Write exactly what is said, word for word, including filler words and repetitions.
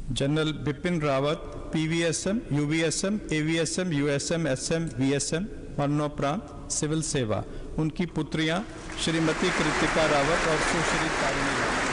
General Bipin Rawat, PVSM, UVSM, AVSM, USM, SM, VSM, मरणोपरांत civil सेवा। उनकी पुत्रियां श्रीमती कृतिका रावत और सुश्री तारिणी रावत।